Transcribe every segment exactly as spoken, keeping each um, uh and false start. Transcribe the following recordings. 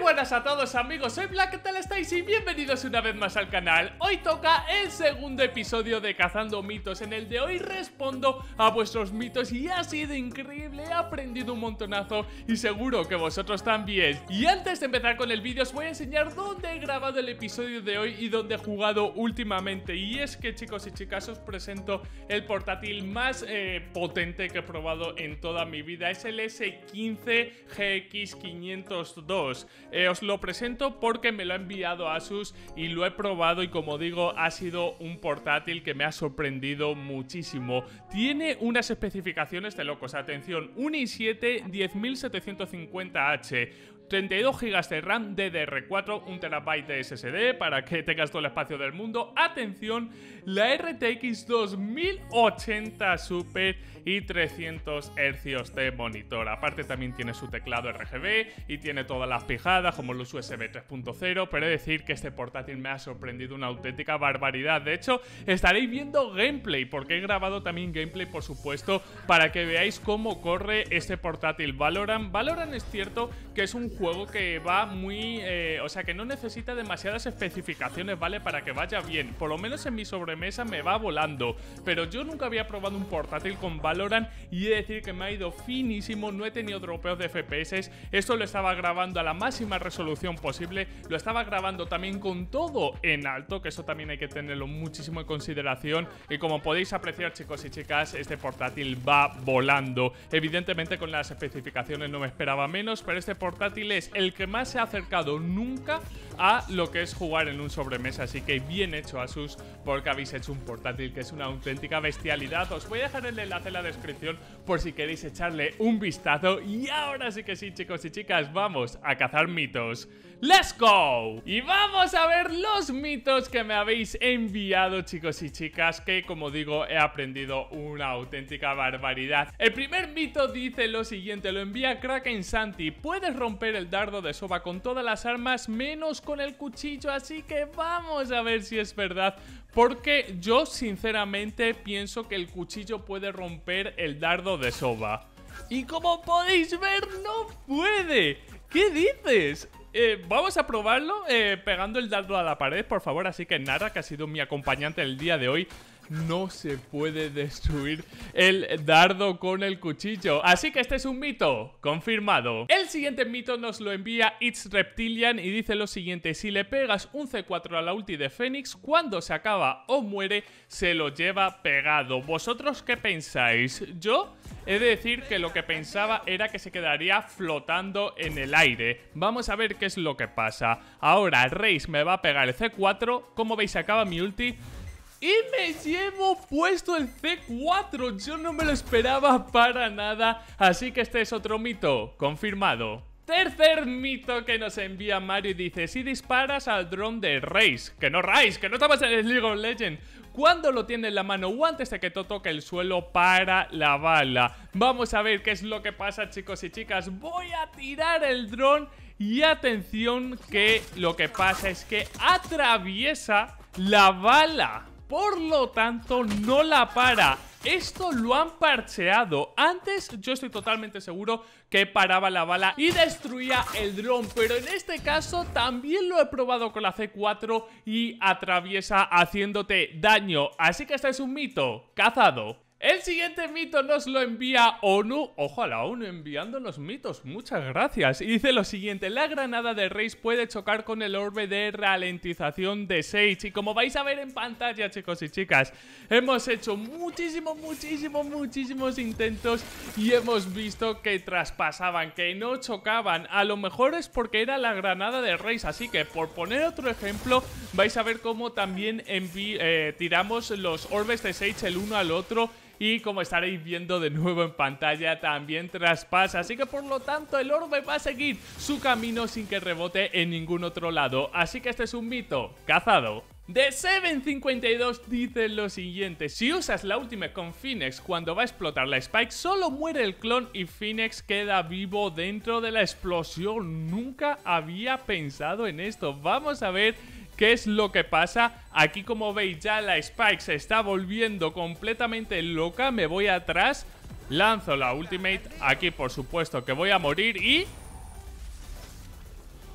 buenas a todos amigos, soy Black, ¿qué tal estáis? Y bienvenidos una vez más al canal. Hoy toca el segundo episodio de Cazando Mitos. En el de hoy respondo a vuestros mitos y ha sido increíble, he aprendido un montonazo y seguro que vosotros también. Y antes de empezar con el vídeo os voy a enseñar dónde he grabado el episodio de hoy y dónde he jugado últimamente. Y es que, chicos y chicas, os presento el portátil más eh, potente que he probado en toda mi vida. Es el ese quince G X quinientos dos. Eh, os lo presento porque me lo ha enviado Asus y lo he probado y, como digo, ha sido un portátil que me ha sorprendido muchísimo. Tiene unas especificaciones de locos. Atención, un i siete diez mil setecientos cincuenta H, treinta y dos gigas de RAM D D R cuatro, un terabyte de S S D para que tengas todo el espacio del mundo. Atención, la R T X dos mil ochenta Super y trescientos hercios de monitor. Aparte también tiene su teclado R G B y tiene todas las pijadas como los U S B tres punto cero. Pero he de decir que este portátil me ha sorprendido una auténtica barbaridad. De hecho, estaréis viendo gameplay porque he grabado también gameplay, por supuesto, para que veáis cómo corre este portátil. Valorant, Valorant es cierto que es un juego que va muy... Eh, o sea, que no necesita demasiadas especificaciones, ¿vale? Para que vaya bien. Por lo menos en mi sobremesa me va volando. Pero yo nunca había probado un portátil con Valorant y he de decir que me ha ido finísimo. No he tenido dropeos de F P S. Esto lo estaba grabando a la máxima resolución posible. Lo estaba grabando también con todo en alto, que eso también hay que tenerlo muchísimo en consideración. Y como podéis apreciar, chicos y chicas, este portátil va volando. Evidentemente con las especificaciones no me esperaba menos, pero este portátil es el que más se ha acercado nunca a lo que es jugar en un sobremesa. Así que bien hecho, Asus, porque habéis hecho un portátil que es una auténtica bestialidad. Os voy a dejar el enlace en la descripción por si queréis echarle un vistazo. Y ahora sí que sí, chicos y chicas, vamos a cazar mitos. ¡Let's go! Y vamos a ver los mitos que me habéis enviado, chicos y chicas, que, como digo, he aprendido una auténtica barbaridad. El primer mito dice lo siguiente, lo envía Kraken Santi: puedes romper el dardo de soba con todas las armas menos con el cuchillo. Así que vamos a ver si es verdad, porque yo sinceramente pienso que el cuchillo puede romper el dardo de soba. Y como podéis ver, no puede. ¿Qué dices? Eh, vamos a probarlo eh, pegando el dardo a la pared, por favor. Así que Nara, que ha sido mi acompañante el día de hoy, no se puede destruir el dardo con el cuchillo. Así que este es un mito confirmado. El siguiente mito nos lo envía It's Reptilian y dice lo siguiente: si le pegas un C cuatro a la ulti de Fénix, cuando se acaba o muere, se lo lleva pegado. ¿Vosotros qué pensáis? Yo he de decir que lo que pensaba era que se quedaría flotando en el aire. Vamos a ver qué es lo que pasa. Ahora Reis me va a pegar el C cuatro. Como veis, se acaba mi ulti y me llevo puesto el C cuatro. Yo no me lo esperaba para nada. Así que este es otro mito confirmado. Tercer mito que nos envía Mario y dice: si disparas al dron de Reis, que no Reis, que no estamos en el League of Legends, cuando lo tiene en la mano o antes de que te toque el suelo, para la bala. Vamos a ver qué es lo que pasa, chicos y chicas. Voy a tirar el dron y atención, que lo que pasa es que atraviesa la bala. Por lo tanto, no la para. Esto lo han parcheado. Antes yo estoy totalmente seguro que paraba la bala y destruía el dron, pero en este caso también lo he probado con la C cuatro y atraviesa haciéndote daño. Así que este es un mito cazado. El siguiente mito nos lo envía ONU. Ojalá ONU enviándonos mitos, muchas gracias. Y dice lo siguiente: la granada de Reis puede chocar con el orbe de ralentización de Sage. Y como vais a ver en pantalla, chicos y chicas, hemos hecho muchísimos, muchísimos, muchísimos intentos y hemos visto que traspasaban, que no chocaban. A lo mejor es porque era la granada de Reis. Así que, por poner otro ejemplo, vais a ver cómo también eh, tiramos los orbes de Sage el uno al otro. Y como estaréis viendo de nuevo en pantalla, también traspasa. Así que por lo tanto el orbe va a seguir su camino sin que rebote en ningún otro lado. Así que este es un mito cazado. The Seven cincuenta y dos dice lo siguiente: si usas la ultimate con Phoenix cuando va a explotar la Spike, solo muere el clon y Phoenix queda vivo dentro de la explosión. Nunca había pensado en esto. Vamos a ver ¿qué es lo que pasa? Aquí, como veis, ya la Spike se está volviendo completamente loca. Me voy atrás, lanzo la ultimate. Aquí por supuesto que voy a morir y...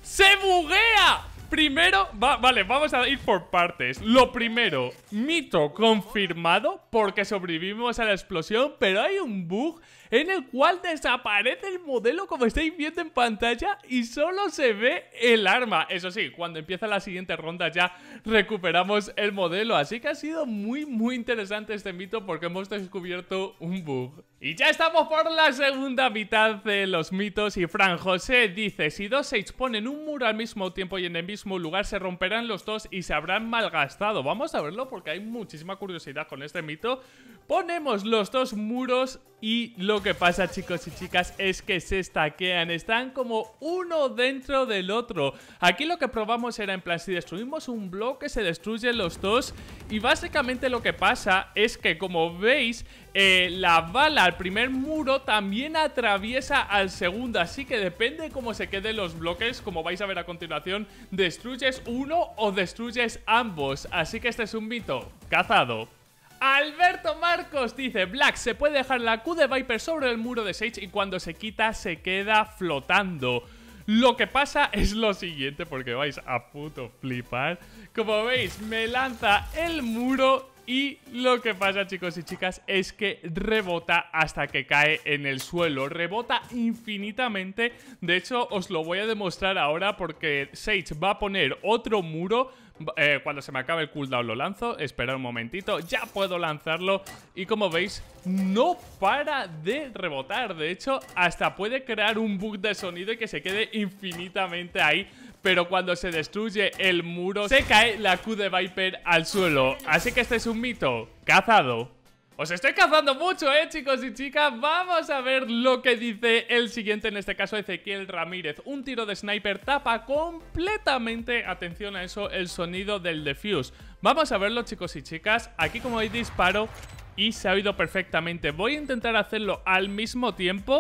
¡Se buguea! Primero, va, vale, vamos a ir por partes. Lo primero, mito confirmado porque sobrevivimos a la explosión, pero hay un bug en el cual desaparece el modelo como estáis viendo en pantalla y solo se ve el arma. Eso sí, cuando empieza la siguiente ronda ya recuperamos el modelo. Así que ha sido muy muy interesante este mito porque hemos descubierto un bug. Y ya estamos por la segunda mitad de los mitos y Fran José dice: si dos Sage ponen un muro al mismo tiempo y en el mismo lugar se romperán los dos y se habrán malgastado. Vamos a verlo porque hay muchísima curiosidad con este mito. Ponemos los dos muros y lo que pasa, chicos y chicas, es que se stackean, están como uno dentro del otro. Aquí lo que probamos era en plan, si destruimos un bloque se destruyen los dos y básicamente lo que pasa es que, como veis, eh, la bala al primer muro también atraviesa al segundo, así que depende de cómo se queden los bloques, como vais a ver a continuación, destruyes uno o destruyes ambos, así que este es un mito cazado. Alberto Marcos dice: Black, se puede dejar la Q de Viper sobre el muro de Sage y cuando se quita se queda flotando. Lo que pasa es lo siguiente, porque vais a puto flipar. Como veis, me lanza el muro y lo que pasa, chicos y chicas, es que rebota hasta que cae en el suelo. Rebota infinitamente. De hecho, os lo voy a demostrar ahora porque Sage va a poner otro muro. Eh, cuando se me acabe el cooldown lo lanzo. Esperad un momentito, ya puedo lanzarlo. Y como veis, no para de rebotar. De hecho, hasta puede crear un bug de sonido y que se quede infinitamente ahí. Pero cuando se destruye el muro, se cae la Q de Viper al suelo. Así que este es un mito cazado. Os estoy cazando mucho, eh, chicos y chicas. Vamos a ver lo que dice el siguiente, en este caso Ezequiel Ramírez. Un tiro de sniper tapa completamente, atención a eso, el sonido del defuse. Vamos a verlo, chicos y chicas. Aquí, como veis, disparo y se ha oído perfectamente. Voy a intentar hacerlo al mismo tiempo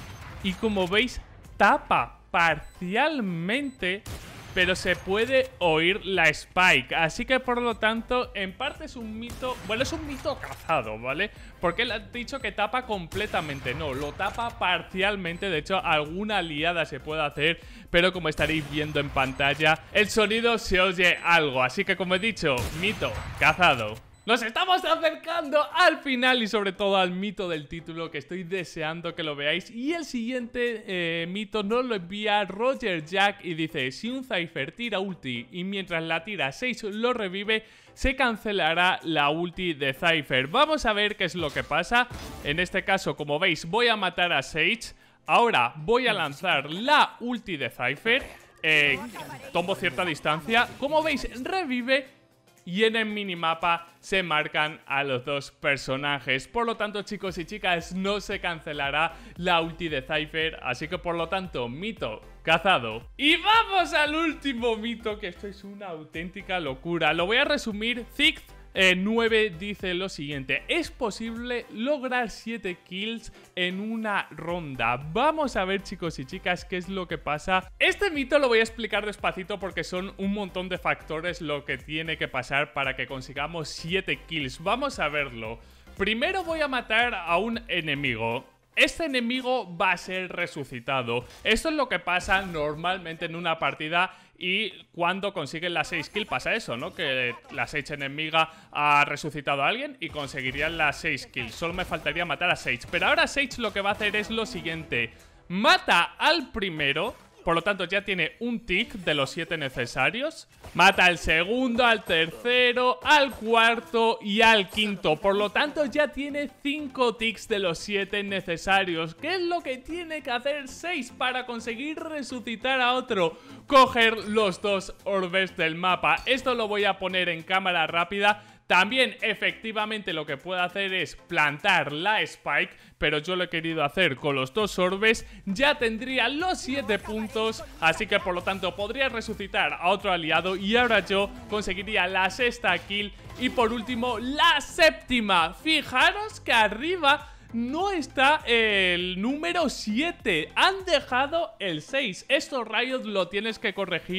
y, como veis, tapa parcialmente, pero se puede oír la spike. Así que, por lo tanto, en parte es un mito. Bueno, es un mito cazado, ¿vale? Porque él ha dicho que tapa completamente. No, lo tapa parcialmente. De hecho, alguna liada se puede hacer, pero como estaréis viendo en pantalla, el sonido se oye algo. Así que, como he dicho, mito cazado. Nos estamos acercando al final y sobre todo al mito del título, que estoy deseando que lo veáis. Y el siguiente eh, mito nos lo envía Roger Jack y dice: si un Cypher tira ulti y mientras la tira Sage lo revive, se cancelará la ulti de Cypher. Vamos a ver qué es lo que pasa. En este caso, como veis, voy a matar a Sage. Ahora voy a lanzar la ulti de Cypher. eh, Tomo cierta distancia. Como veis, revive. Y en el minimapa se marcan a los dos personajes. Por lo tanto, chicos y chicas, no se cancelará la ulti de Cypher. Así que, por lo tanto, mito cazado. Y vamos al último mito, que esto es una auténtica locura. Lo voy a resumir. Ziggs Eh, nueve dice lo siguiente: es posible lograr siete kills en una ronda. Vamos a ver, chicos y chicas, qué es lo que pasa. Este mito lo voy a explicar despacito porque son un montón de factores lo que tiene que pasar para que consigamos siete kills. Vamos a verlo. Primero voy a matar a un enemigo. Este enemigo va a ser resucitado. Esto es lo que pasa normalmente en una partida. Y cuando consiguen las seis kills pasa eso, ¿no? Que la Sage enemiga ha resucitado a alguien y conseguirían las seis kills. Solo me faltaría matar a Sage. Pero ahora Sage lo que va a hacer es lo siguiente: mata al primero. Por lo tanto, ya tiene un tick de los siete necesarios. Mata al segundo, al tercero, al cuarto y al quinto. Por lo tanto, ya tiene cinco ticks de los siete necesarios. ¿Qué es lo que tiene que hacer seis para conseguir resucitar a otro? Coger los dos orbes del mapa. Esto lo voy a poner en cámara rápida. También, efectivamente, lo que puede hacer es plantar la spike, pero yo lo he querido hacer con los dos orbes. Ya tendría los siete puntos, así que por lo tanto podría resucitar a otro aliado y ahora yo conseguiría la sexta kill y por último la séptima. Fijaros que arriba no está el número siete, han dejado el seis. Esto, Riot, lo tienes que corregir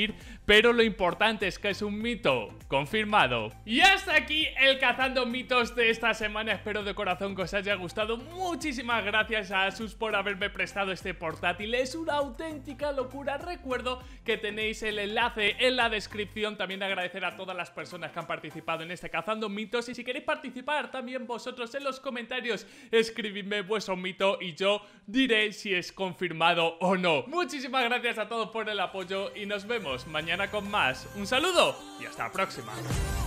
pero lo importante es que es un mito confirmado. Y hasta aquí el Cazando Mitos de esta semana. Espero de corazón que os haya gustado. Muchísimas gracias a Asus por haberme prestado este portátil. Es una auténtica locura. Recuerdo que tenéis el enlace en la descripción. También agradecer a todas las personas que han participado en este Cazando Mitos. Y si queréis participar también vosotros en los comentarios, escribidme vuestro mito y yo diré si es confirmado o no. Muchísimas gracias a todos por el apoyo y nos vemos mañana con más. Un saludo y hasta la próxima.